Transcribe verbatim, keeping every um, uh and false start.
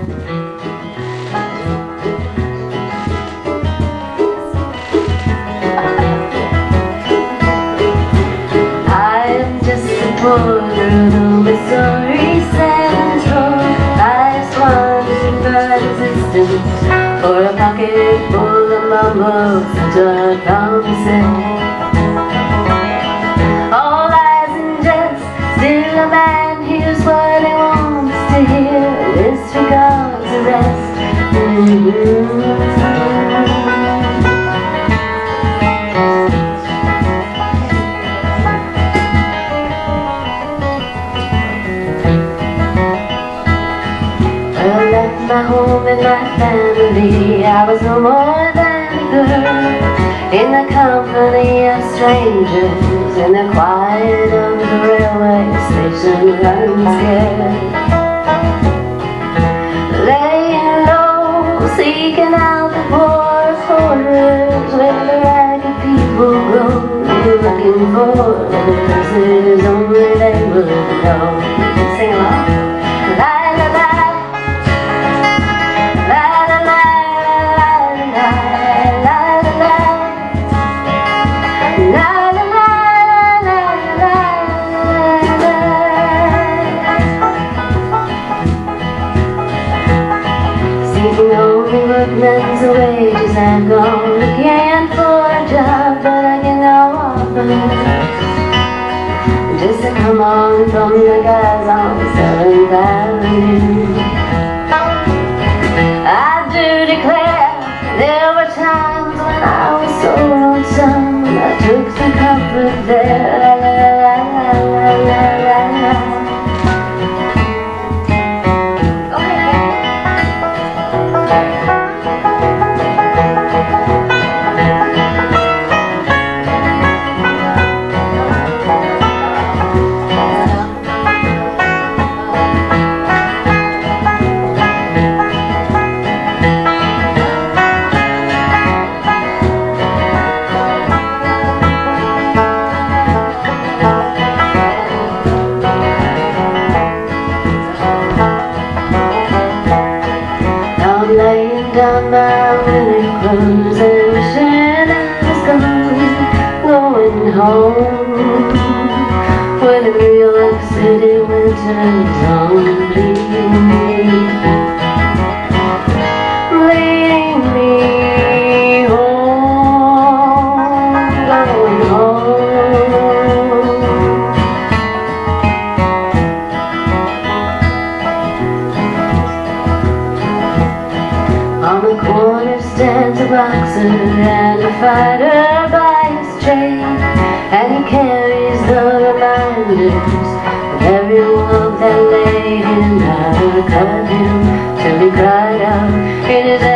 Poor little Missouri Central, I just wanted but assistance for a pocket full of mumbles and dark promises. All lies and jest, still a man hears what he wants to hear, disregards the rest. Mm-hmm. My home and my family, I was no more than a girl in the company of strangers, in the quiet of the railway station, unscared. Laying low, seeking out the poor quarters where the ragged people go, looking for the places only they would know. Sing along. Seeking only workmen's wages, I'm gone again for a job, but I get no offers. Just to come on from the guys on seventh Avenue. I do declare there were times when I was so lonesome, I took some comfort there. La, la, la, la, la, la, la. Laying down my winter clothes and wishing I was gone, going home, where the New York City winter's on, bleeding me, bleeding me home, going home. On the corner stands a boxer and a fighter by his trade, and he carries the reminders of every wolf that laid him out, cut him till he cried out in his